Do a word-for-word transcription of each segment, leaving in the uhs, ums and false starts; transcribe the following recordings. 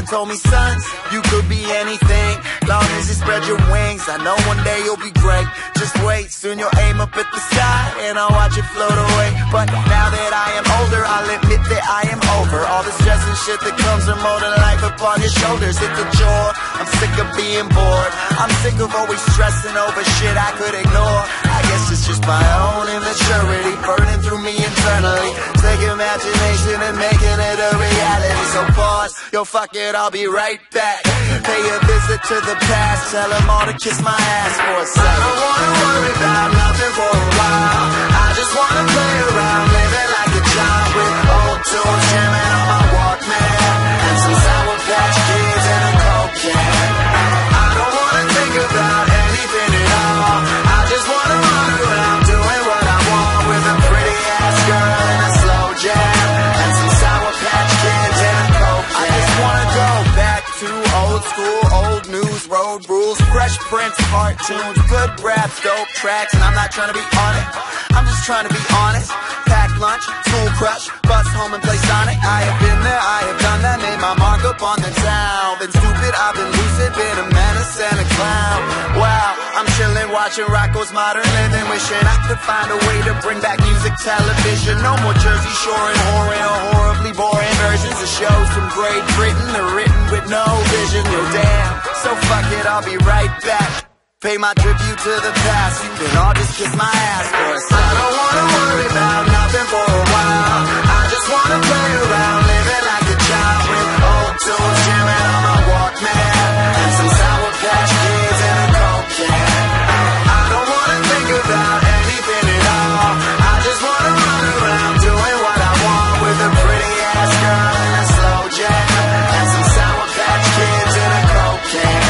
done told me, son, you could be anything, long as you spread your wings. I know one day you'll be great, just wait, soon you'll aim up at the sky and I'll watch it float away. But now that I am older, I'll admit that I am over all the stress and shit that comes from molding life upon your shoulders. It's a chore, I'm sick of being bored, I'm sick of always stressing over shit I could ignore. I guess it's just my own immaturity burning through me internally. Take imagination and making it a reality. So pause, yo fuck it, I'll be right back. Pay a visit to the past, tell them all to kiss my ass for a second. I don't wanna worry about nothing for a while, I just wanna play around, living like a child with old tunes jamming on my Walkman and some Sour Patch Kids and a Coke can. I don't wanna think about anything at all, I just wanna run around doing what I want with a pretty ass girl and a slow jam and some Sour Patch Kids and a Coke can. I just wanna go back to old school, old news, road rules, Fresh Prince cartoons, good raps, dope tracks, and I'm not trying to be on it, I'm just trying to be honest. Pack lunch, school crush, bus home and play Sonic. I have been there, I have done that, made my mark up on the town. Been stupid, I've been lucid, been a menace and a clown. Wow, I'm chillin', watching Rocko's Modern Living, wishing I could find a way to bring back music television. No more Jersey Shore and horror or horribly boring versions of shows from Great Britain or written with no vision. Yo damn, so fuck it, I'll be right back. Pay my tribute to the past, then I'll just kiss my ass for a second. I don't wanna worry about nothing for a while, I just wanna play around, living like a child with old tunes jamming on my Walkman and some Sour Patch Kids and a Coke can. I don't wanna think about anything at all, I just wanna run around doing what I want with a pretty ass girl and a slow jam and some Sour Patch Kids and a Coke can.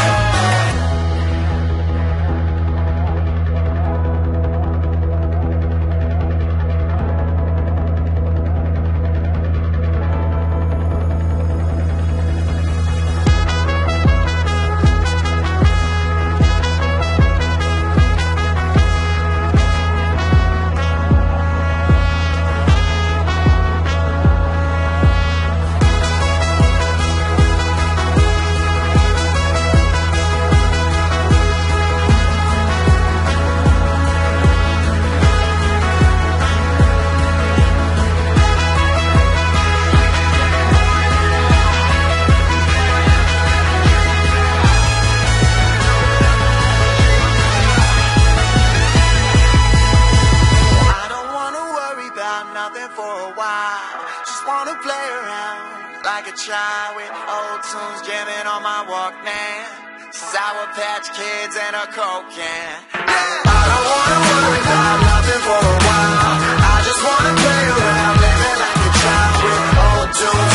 Child with old tunes jamming on my Walkman, Sour Patch Kids and a Coke can. I don't wanna worry about nothing for a while, I just wanna play around, living like a child with old tunes